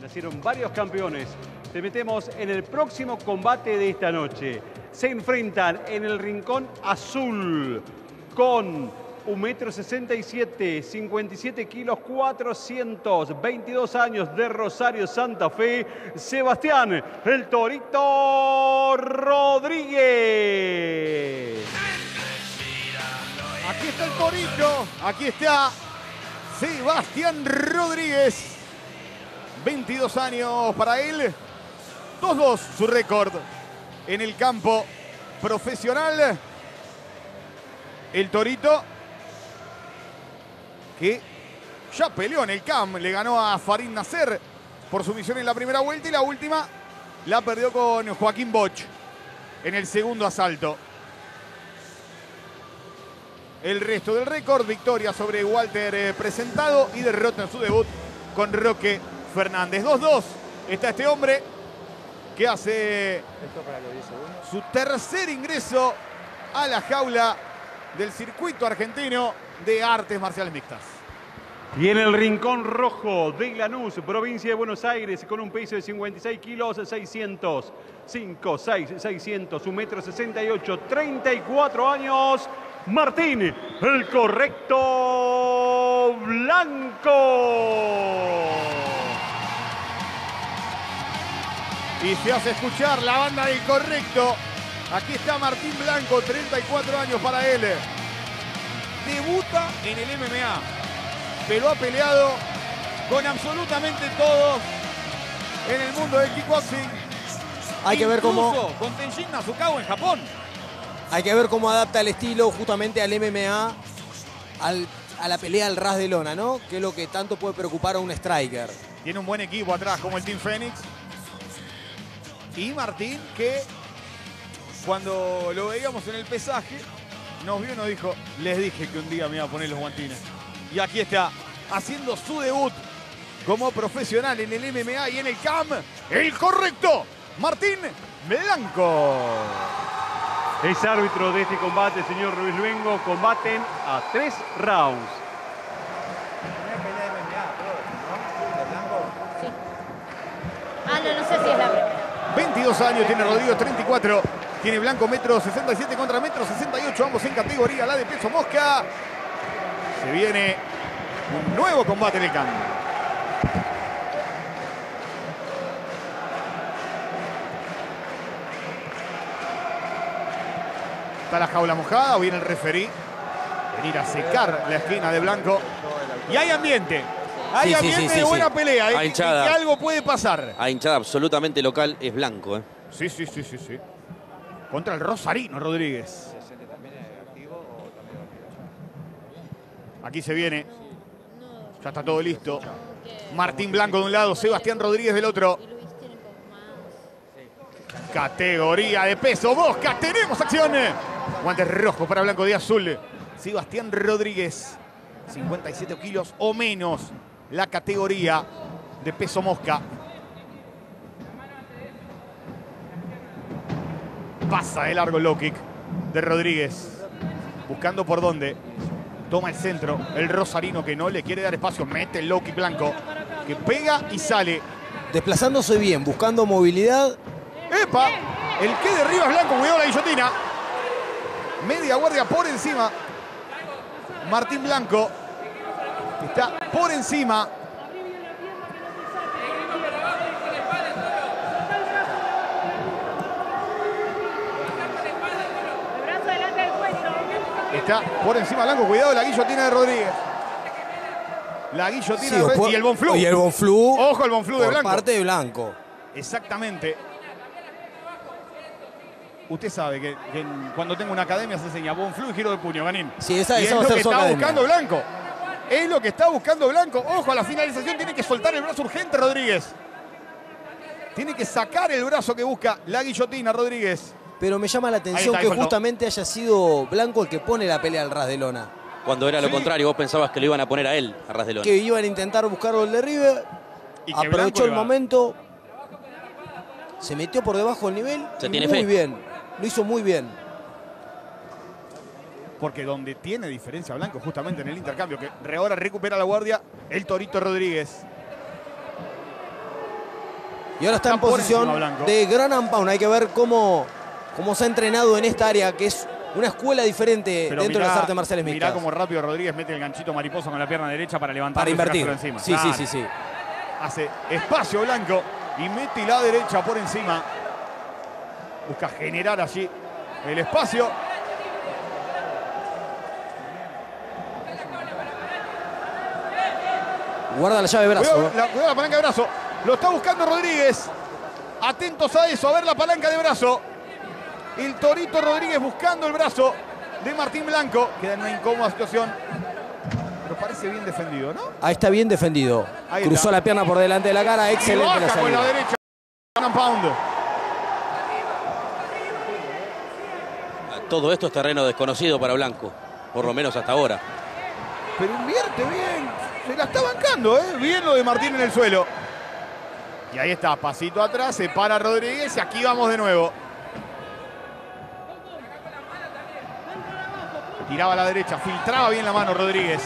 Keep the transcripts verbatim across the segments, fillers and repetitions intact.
nacieron varios campeones. Te metemos en el próximo combate de esta noche. Se enfrentan en el rincón azul con un metro sesenta y siete, cincuenta y siete kilos, cuatrocientos veintidós años, de Rosario, Santa Fe, Sebastián el Torito Rodríguez. Aquí está el Torito, aquí está Sebastián Rodríguez. veintidós años para él. dos dos su récord en el campo profesional. El Torito, que ya peleó en el C A M, le ganó a Farid Nasser por sumisión en la primera vuelta y la última la perdió con Joaquín Boch en el segundo asalto. El resto del récord: victoria sobre Walter eh, Presentado y derrota en su debut con Roque Fernández. dos dos está este hombre que hace su tercer ingreso a la jaula del circuito argentino de artes marciales mixtas. Y en el rincón rojo de Lanús, provincia de Buenos Aires, con un peso de cincuenta y seis kilos, seiscientos, cinco, seis, seiscientos, un metro sesenta y ocho, treinta y cuatro años, Martín, el Correcto Blanco. Y se hace escuchar la banda del Correcto. Aquí está Martín Blanco, treinta y cuatro años para él. Debuta en el M M A, pero ha peleado con absolutamente todos en el mundo del kickboxing. Hay que ver cómo... Incluso con Tenshin Nasukawa en Japón. Hay que ver cómo adapta el estilo justamente al M M A, al, a la pelea al ras de lona, ¿no? Que es lo que tanto puede preocupar a un striker. Tiene un buen equipo atrás, como el Team Fénix. Y Martín, que cuando lo veíamos en el pesaje, nos vio y nos dijo: les dije que un día me iba a poner los guantines. Y aquí está, haciendo su debut como profesional en el M M A y en el C A M, el Correcto Martín Blanco. Es árbitro de este combate, señor Luis Luengo. Combaten a tres rounds. Sí. Ah, no, no sé si es la primera. veintidós años tiene Rodrigo, treinta y cuatro. Tiene Blanco, metro sesenta y siete contra metro sesenta y ocho, ambos en categoría la de peso mosca. Se viene un nuevo combate en el C A M. Está la jaula mojada, o viene el referí. Venir a secar la esquina de Blanco. Y hay ambiente. Hay Sí, sí, ambiente sí, sí, de buena sí. pelea. Hay Que, hinchada. que algo puede pasar. A hinchada absolutamente local es Blanco, ¿eh? Sí, sí, sí, sí, sí. Contra el Rosarino Rodríguez. Aquí se viene. Ya está todo listo. Martín Blanco de un lado, Sebastián Rodríguez del otro. Categoría de peso mosca. Tenemos acción. Guantes rojos para Blanco de azul. Sebastián Rodríguez. cincuenta y siete kilos o menos. La categoría de peso mosca. Pasa de largo el low kick de Rodríguez. Buscando por dónde. Toma el centro. El Rosarino, que no le quiere dar espacio. Mete el low kick Blanco, que pega y sale. Desplazándose bien, buscando movilidad. ¡Epa! El que derriba es Blanco. Cuidado la guillotina. Media guardia por encima. Martín Blanco está por encima. Está por encima Blanco. Cuidado la guillotina de Rodríguez. La guillotina Sí, de Rodríguez. por- Y el Bonflú. Y el Bonflú. Ojo el Bonflú de por Blanco. parte de Blanco. Exactamente. Usted sabe que, que en- cuando tengo una academia se enseña Bonflú y giro de puño, Ganín. Sí, esa, Y esa es va a lo ser que su está academia. buscando Blanco. Es lo que está buscando Blanco. Ojo, a la finalización tiene que soltar el brazo urgente Rodríguez. Tiene que sacar el brazo que busca la guillotina Rodríguez. Pero me llama la atención está, ahí que faltó. justamente haya sido Blanco el que pone la pelea al ras de lona. Cuando era lo Sí. contrario, vos pensabas que lo iban a poner a él, a ras de lona. Que iban a intentar buscarlo el derribe. Y que Blanco Aprovechó le el va. momento. Se metió por debajo del nivel. Se y tiene muy fe. bien. Lo hizo muy bien. Porque donde tiene diferencia Blanco, justamente en el intercambio, que ahora recupera la guardia, el Torito Rodríguez. Y ahora está, Está en por posición encima Blanco. de Ground and Pound. Hay que ver cómo, cómo se ha entrenado en esta área, que es una escuela diferente Pero dentro mirá, de las artes marciales mixtas. Mirá cómo rápido Rodríguez mete el ganchito mariposa con la pierna derecha para levantar Para invertir. encima. Sí, Claro. sí, sí, sí. Hace espacio Blanco y mete la derecha por encima. Busca generar allí el espacio. Guarda la llave de brazo. Cuidado la, cuidado la palanca de brazo. Lo está buscando Rodríguez. Atentos a eso, a ver la palanca de brazo. El Torito Rodríguez buscando el brazo de Martín Blanco. Queda en una incómoda situación. Pero parece bien defendido, ¿no? Ahí está bien defendido. Ahí Cruzó está. la pierna por delante de la cara. Y Excelente la baja con salida. la derecha. Pound. Todo esto es terreno desconocido para Blanco, por lo menos hasta ahora. Pero invierte bien. Se la está bancando, ¿eh? Bien lo de Martín en el suelo. Y ahí está, pasito atrás, se para Rodríguez y aquí vamos de nuevo. Tiraba a la derecha, filtraba bien la mano Rodríguez.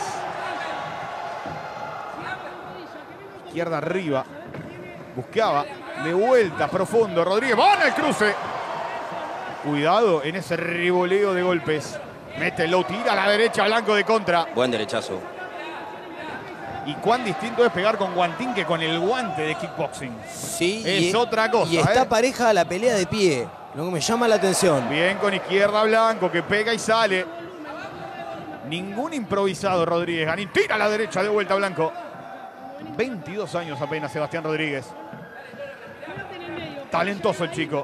Izquierda arriba. Buscaba de vuelta, profundo. Rodríguez, ¡van al cruce! Cuidado en ese revoleo de golpes. Mete el low, tira a la derecha, Blanco de contra. Buen derechazo. Y cuán distinto es pegar con guantín que con el guante de kickboxing. Sí, Es y, otra cosa, Y está ¿eh? pareja a la pelea de pie. Lo que me llama la atención. Bien con izquierda Blanco, que pega y sale. Ningún improvisado Rodríguez. Ganín tira a la derecha de vuelta Blanco. veintidós años apenas Sebastián Rodríguez. Talentoso el chico.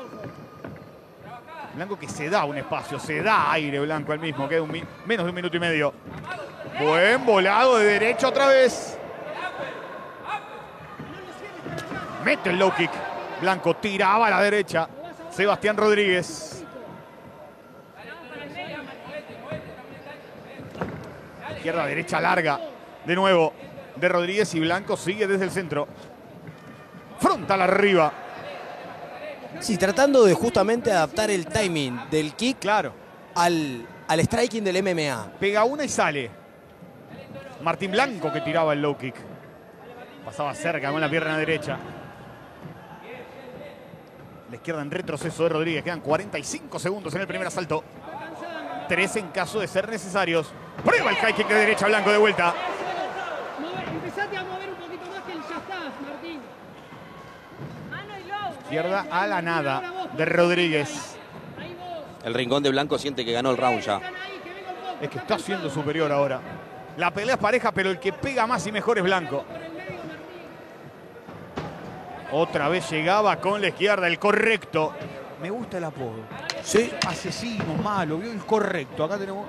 Blanco que se da un espacio, se da aire Blanco al mismo. Queda un menos de un minuto y medio. Buen volado de derecha otra vez. Mete el low kick. Blanco tiraba a la derecha. Sebastián Rodríguez. Izquierda, derecha larga. De nuevo de Rodríguez y Blanco sigue desde el centro. Frontal arriba. Sí, tratando de justamente adaptar el timing del kick Claro. al, al striking del M M A. Pega una y sale. Martín Blanco que tiraba el low kick. Pasaba cerca con la pierna derecha. La izquierda en retroceso de Rodríguez. Quedan cuarenta y cinco segundos en el primer asalto. Tres en caso de ser necesarios. Prueba el high kick de derecha Blanco de vuelta. Empezate a mover un poquito más que el ya estás, Martín. Izquierda a la nada de Rodríguez. El rincón de Blanco siente que ganó el round ya. Es que está siendo superior ahora. La pelea es pareja, pero el que pega más y mejor es Blanco. Otra vez llegaba con la izquierda, el correcto. Me gusta el apodo. Sí. Asesino, malo, vio el correcto. Acá tenemos...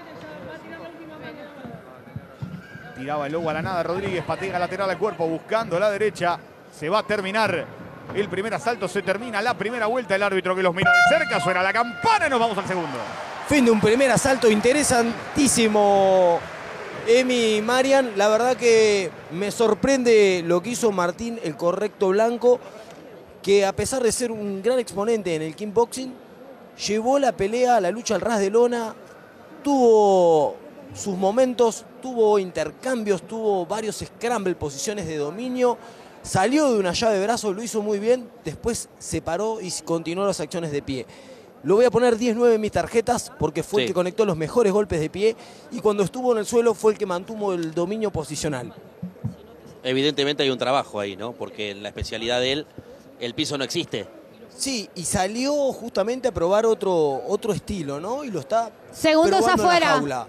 Tiraba el lobo a la nada, Rodríguez patea lateral al cuerpo, buscando la derecha. Se va a terminar el primer asalto, se termina la primera vuelta. El árbitro que los mira de cerca, suena la campana y nos vamos al segundo. Fin de un primer asalto interesantísimo, Emi y Marian. La verdad que me sorprende lo que hizo Martín, el correcto Blanco, que a pesar de ser un gran exponente en el kickboxing, llevó la pelea, la lucha al ras de lona, tuvo sus momentos, tuvo intercambios, tuvo varios scramble, posiciones de dominio, salió de una llave de brazo, lo hizo muy bien, después se paró y continuó las acciones de pie. Lo voy a poner diez nueve en mis tarjetas porque fue Sí. el que conectó los mejores golpes de pie y cuando estuvo en el suelo fue el que mantuvo el dominio posicional. Evidentemente hay un trabajo ahí, ¿no? Porque en la especialidad de él, el piso no existe. Sí, y salió justamente a probar otro, otro estilo, ¿no? Y lo está Segundos probando en la afuera. jaula.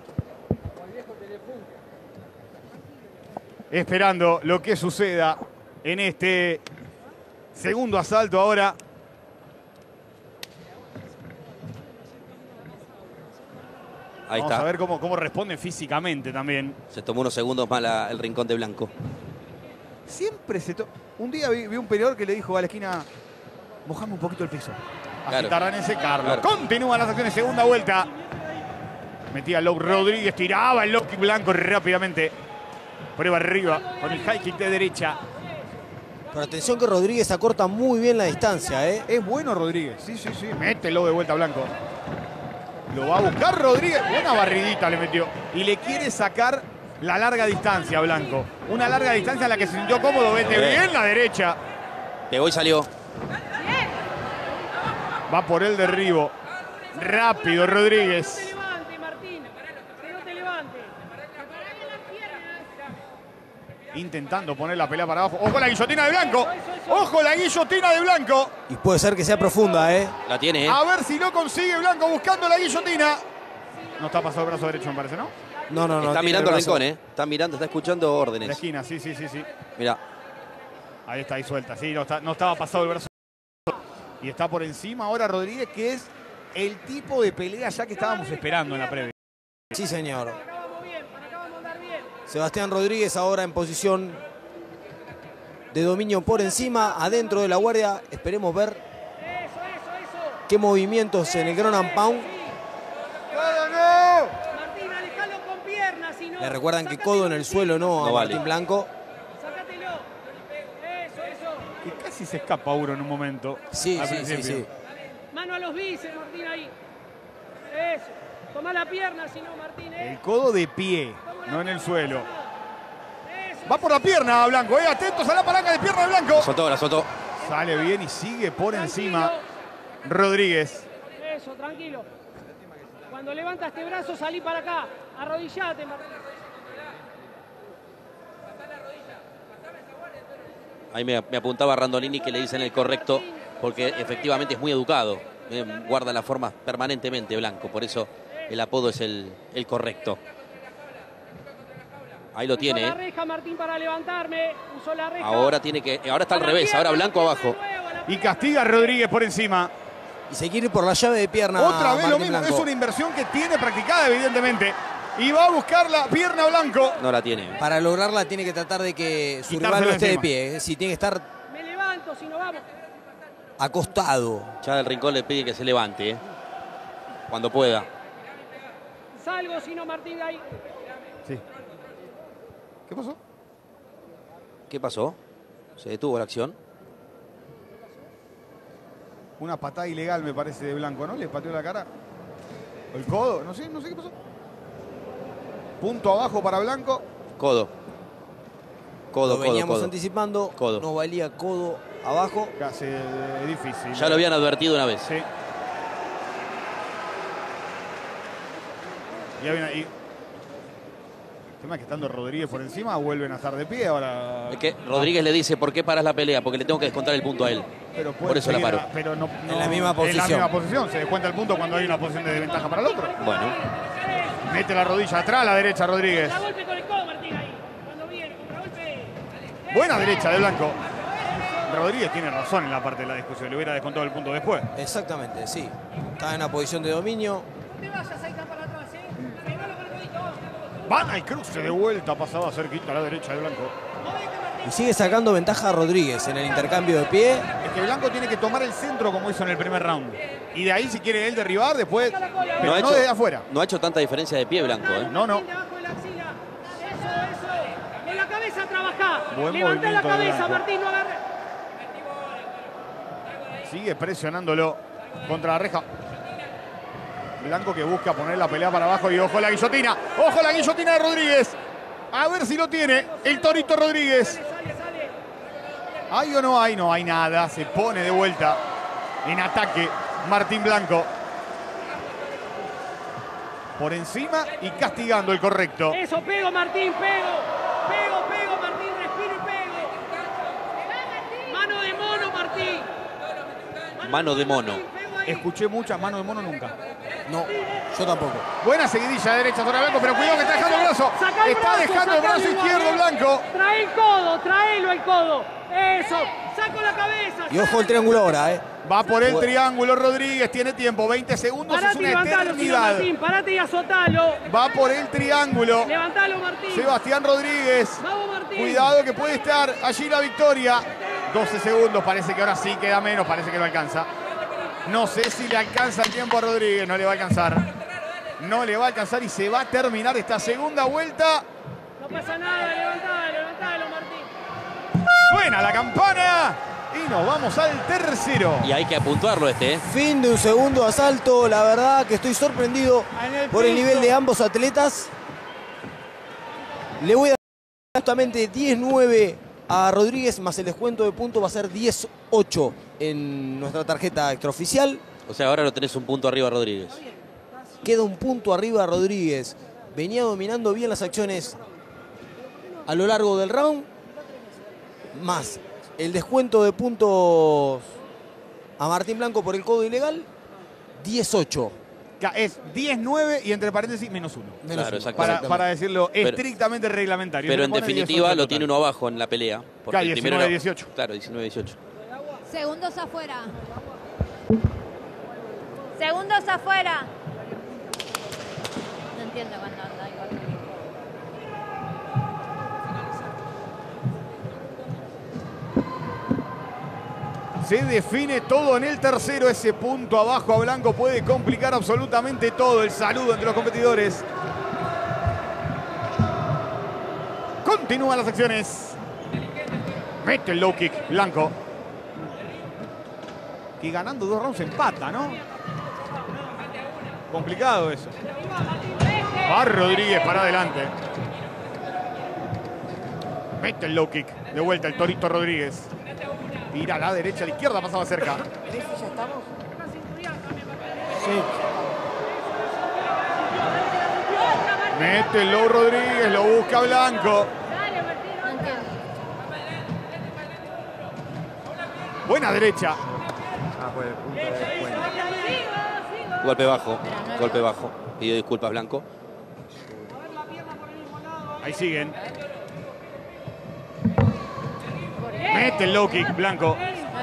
Esperando lo que suceda en este segundo asalto ahora. Ahí Vamos está. a ver cómo, cómo responden físicamente también. Se tomó unos segundos más la- el rincón de Blanco. Siempre se to... Un día vi, vi un peleador que le dijo a la esquina, mojame un poquito el piso. Así Claro. tardan en secarlo. Claro. Continúan las acciones, segunda vuelta. Metía el low Rodríguez, tiraba el low kick Blanco rápidamente. Prueba arriba con el high kick de derecha. Pero atención que Rodríguez acorta muy bien la distancia, ¿eh? Es bueno Rodríguez, sí, sí, sí. Mete el low de vuelta Blanco. Lo va a buscar Rodríguez. Buena barridita le metió. Y le quiere sacar la larga distancia a Blanco. Una larga distancia en la que se sintió cómodo. Vete Bien. bien la derecha Pegó y salió. Va por el derribo. Rápido Rodríguez. Que no te levante, Martín. Que no te levante. Intentando poner la pelea para abajo. ¡Ojo la guillotina de Blanco! ¡Ojo la guillotina de Blanco! Y puede ser que sea profunda, ¿eh? La tiene, ¿eh? A ver si lo consigue Blanco buscando la guillotina. No está pasado el brazo derecho, me parece, ¿no? No, no, no. Está tiene mirando el al brazo. rincón, ¿eh? Está mirando, está escuchando La órdenes. esquina, sí, sí, sí, sí. Mirá. Ahí está, ahí suelta. Sí, no, está- no estaba pasado el brazo. Y está por encima ahora Rodríguez, que es el tipo de pelea ya que estábamos esperando en la previa. Sí, señor. Para acá vamos bien, para acá vamos a andar bien. Sebastián Rodríguez ahora en posición de dominio por encima, adentro de la guardia. Esperemos ver Eso, eso, eso. qué movimientos en el ground and pound. Martín, alejalo con piernas, si no. Le recuerdan que sácatelo, codo en el suelo, no a No vale. Martín Blanco. Sácatelo. Eso, eso. Que casi se escapa uno en un momento. Sí, al sí, sí, principio. sí. Mano a los bíceps, Martín, ahí. Eso. Tomá la pierna, si no, Martín, El eh. codo de pie, Toma la no en el pierna, suelo. Eso. Va por la pierna Blanco, eh. Atentos a la palanca de pierna de Blanco. La soltó, la soltó. Sale bien y sigue por Tranquilo. encima Rodríguez. Eso, tranquilo. Cuando levanta este brazo, salí para acá. Arrodillate, Martín. Ahí me, me apuntaba Randolini que le dicen el correcto, porque efectivamente es muy educado. Eh, guarda la forma permanentemente Blanco, por eso el apodo es el, el correcto. Ahí lo tiene, Usó la ¿eh? reja, Martín, para levantarme. Usó la reja. Ahora tiene que. Ahora está al A la revés, pierna, ahora Blanco pierna abajo. de nuevo, a la Y pierna. castiga a Rodríguez por encima. Y se quiere ir por la llave de pierna. Otra vez lo Martín mismo. Blanco. Es una inversión que tiene practicada, evidentemente. Y va a buscar la pierna Blanco. No la tiene. Para lograrla tiene que tratar de que su Quitárselo rival no esté de encima. pie. ¿eh? Si tiene que estar Me levanto, si no vamos. acostado. Ya del rincón le pide que se levante, ¿eh? Cuando pueda. Salgo, si no, Martín, de ahí. Sí. ¿Qué pasó? ¿Qué pasó? ¿Se detuvo la acción? Una patada ilegal, me parece, de Blanco, ¿no? Le pateó la cara. ¿O el codo? No sé, no sé qué pasó. Punto abajo para Blanco. Codo. Codo, Lo codo, veníamos codo. anticipando. Codo. No valía codo abajo. Casi eh, difícil. Ya lo habían advertido una vez. Sí. Ya viene ahí. El tema es que estando Rodríguez por encima, vuelven a estar de pie ahora. Es que Rodríguez le dice, ¿por qué paras la pelea? Porque le tengo que descontar el punto a él. Pero puede Por eso la seguir paro. a- Pero no, En no- la misma En la posición. misma posición. Se descuenta el punto cuando hay una posición de desventaja para el otro. Bueno, Mete la rodilla atrás a la derecha Rodríguez. Da golpe con el codo, Martín, ahí. Cuando viene, contragolpe. Buena derecha de Blanco. Rodríguez tiene razón en la parte de la discusión. Le hubiera descontado el punto después. Exactamente, sí. Está en una posición de dominio. No te vayas ahí tan para atrás, ¿eh? Pegalo con el codito. Van al cruce de vuelta. Pasaba cerquita a la derecha de Blanco. Movete, Martín. Y sigue sacando ventaja a Rodríguez en el intercambio de pie. Es que Blanco tiene que tomar el centro como hizo en el primer round. Y de ahí, si quiere él derribar, después. Pero no no, ha, hecho, desde afuera. no ha hecho tanta diferencia de pie Blanco, ¿eh? No, no. Martín, debajo de la axila. Eso, eso. En la cabeza trabajá. Buen Levantá la movimiento de cabeza, Blanco. Martín, no agarre. Sigue presionándolo contra la reja. Blanco que busca poner la pelea para abajo y ojo la guillotina. Ojo la guillotina de Rodríguez. A ver si lo tiene el Torito Rodríguez. Sale, sale. ¿Hay o no hay? No hay nada. Se pone de vuelta en ataque Martín Blanco. Por encima y castigando el correcto. Eso, pego, Martín, pego. Pego, pego, Martín, respiro y pego. Mano de mono, Martín. Mano de mono. Martín, pego ahí. Escuché muchas manos de mono nunca. No, yo tampoco. Buena seguidilla de derecha sobre Blanco, pero cuidado que está dejando el brazo. Sacá el Está brazo, dejando el sacalo brazo igual, izquierdo eh. Blanco. Trae el codo, traelo el codo. Eso, saco la cabeza. Y ojo el triángulo ahora, ¿eh? Va por el Bueno. triángulo Rodríguez, tiene tiempo, veinte segundos, Parate es y una levantalo, señor eternidad. Martín, parate y azotalo. Va por el triángulo. Levantalo, Martín. Sebastián Rodríguez. Vamos, Martín. Cuidado que puede estar allí la victoria. doce segundos, parece que ahora sí queda menos, parece que no alcanza. No sé si le alcanza el tiempo a Rodríguez, no le va a alcanzar. No le va a alcanzar y se va a terminar esta segunda vuelta. No pasa nada, levantalo, levantalo, Martín. Suena la campana y nos vamos al tercero. Y hay que apuntarlo este, ¿eh? Fin de un segundo asalto. La verdad que estoy sorprendido En el por el piso. nivel de ambos atletas. Le voy a dar justamente diez nueve a Rodríguez, más el descuento de punto va a ser diez ocho en nuestra tarjeta extraoficial. O sea, ahora lo tenés un punto arriba, Rodríguez. Queda un punto arriba Rodríguez. Venía dominando bien las acciones a lo largo del round. Más el descuento de puntos a Martín Blanco por el codo ilegal, diez ocho. Es diez nueve y entre paréntesis menos uno. Menos Claro, uno. Para, para decirlo Pero- estrictamente reglamentario. Pero Me en pone definitiva diez ocho lo tiene total. uno abajo en la pelea. porque Claro, el primero diecinueve era- dieciocho. Claro, diecinueve dieciocho. Segundos afuera. Segundos afuera. No entiendo cuando anda igual. Se define todo en el tercero. Ese punto abajo a Blanco puede complicar absolutamente todo. El saludo entre los competidores. Continúan las acciones. Mete el low kick, Blanco. Y ganando dos rounds empata, ¿no? Complicado eso. Va Rodríguez para adelante. Mete el low kick. De vuelta el Torito Rodríguez. Tira a la derecha, a la izquierda, pasaba cerca. Mete el low Rodríguez, lo busca Blanco. No entiendo. Buena derecha. Golpe bajo, golpe bajo. Pido disculpas, Blanco. Ahí siguen. Mete el low kick, Blanco.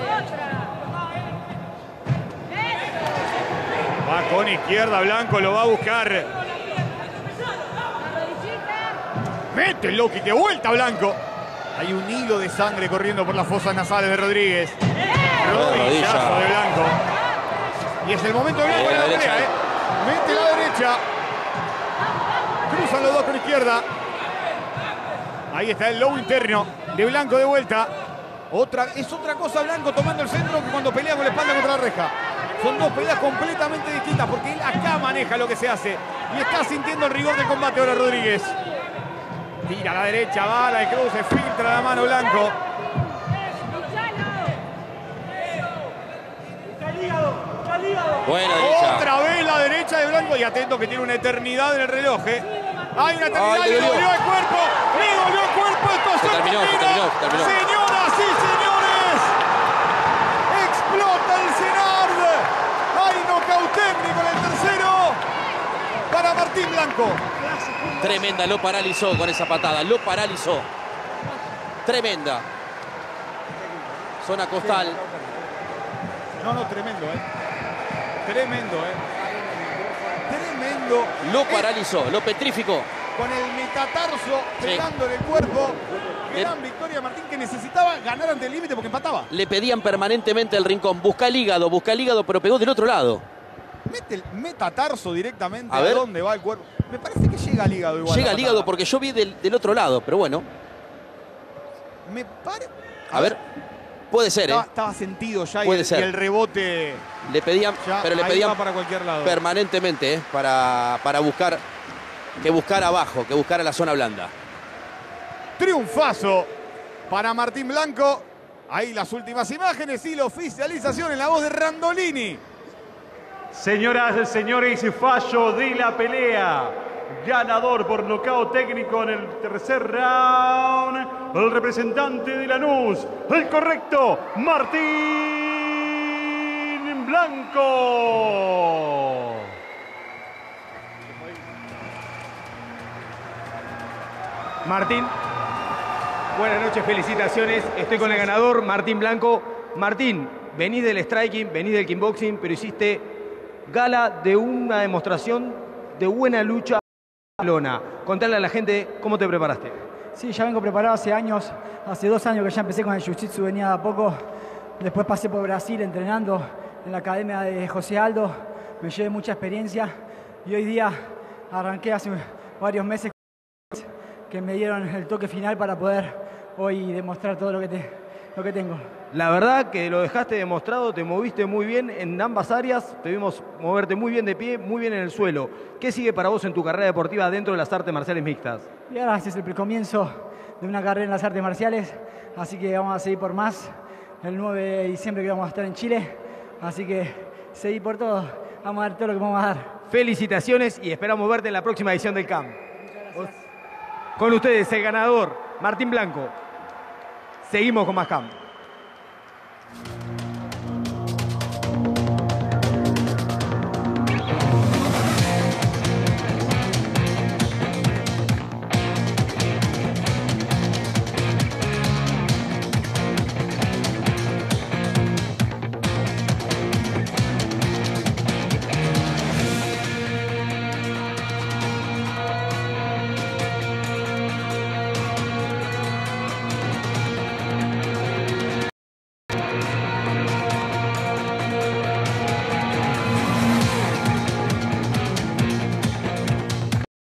Va con izquierda, Blanco lo va a buscar. Mete el low kick de vuelta, Blanco. Hay un hilo de sangre corriendo por las fosas nasales de Rodríguez. Rodillazo de Blanco. Y es el momento de Blanco en la pelea, ¿eh? Mete la derecha. Cruzan los dos con izquierda. Ahí está el low interno de Blanco de vuelta. Otra, es otra cosa Blanco tomando el centro que cuando pelea con la espalda contra la reja. Son dos peleas completamente distintas porque él acá maneja lo que se hace. Y está sintiendo el rigor del combate ahora Rodríguez. Tira a la derecha, va, la cruce, filtra la mano Blanco. Buena derecha. Otra vez la derecha de Blanco y atento que tiene una eternidad en el reloj. ¿eh? Hay una eternidad, Ay, le le dolió dolió. el cuerpo, le dolió el cuerpo, esto se, Se terminó, se termina. terminó, se terminó. Señoras y señores, explota el Senard. Hay nocaut técnico en el tercero para Martín Blanco. Tremenda, lo paralizó con esa patada. Lo paralizó. Tremenda. Zona costal. No, no, tremendo, ¿eh? Tremendo, ¿eh? Tremendo. Lo paralizó, lo petrificó. Con el metatarso Sí. pegando en el cuerpo. Le- Gran victoria Martín que necesitaba ganar ante el límite porque empataba. Le pedían permanentemente el rincón. Busca el hígado, busca el hígado, pero pegó del otro lado. Mete el metatarso directamente A a, ver. dónde va el cuerpo. Me parece que llega al hígado igual. Llega la al hígado patada. porque yo vi del, del otro lado, pero bueno. Me pare... A ver, puede ser, ¿eh? Estaba, estaba sentido ya y Puede el, ser. y el rebote Le pedían, ya pero le ahí pedían va para cualquier lado. permanentemente, ¿eh? Para, para buscar, que buscar abajo, que buscar a la zona blanda. Triunfazo para Martín Blanco. Ahí las últimas imágenes y la oficialización en la voz de Randolini. Señoras y señores, fallo de la pelea. Ganador por nocaut técnico en el tercer round, el representante de Lanús, el correcto, Martín Blanco. Martín, buenas noches, felicitaciones. Estoy con el ganador, Martín Blanco. Martín, venís del striking, venís del kickboxing, pero hiciste gala de una demostración de buena lucha a la lona. Contale a la gente cómo te preparaste. Sí, ya vengo preparado hace años, hace dos años que ya empecé con el jiu-jitsu, venía de a poco. Después pasé por Brasil entrenando en la academia de José Aldo. Me llevé mucha experiencia y hoy día arranqué hace varios meses que me dieron el toque final para poder hoy demostrar todo lo que, te, lo que tengo. La verdad que lo dejaste demostrado, te moviste muy bien en ambas áreas, te vimos moverte muy bien de pie, muy bien en el suelo. ¿Qué sigue para vos en tu carrera deportiva dentro de las artes marciales mixtas? Y ahora este es el comienzo de una carrera en las artes marciales, así que vamos a seguir por más. El nueve de diciembre que vamos a estar en Chile, así que seguir por todo, vamos a dar todo lo que vamos a dar. Felicitaciones y esperamos verte en la próxima edición del C A M. Con ustedes el ganador, Martín Blanco. Seguimos con más C A M.